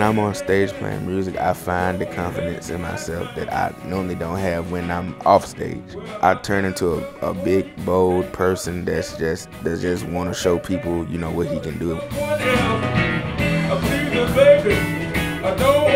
I'm on stage playing music, I find the confidence in myself that I normally don't have when I'm off stage. I turn into a big, bold person that just want to show people, you know, what he can do.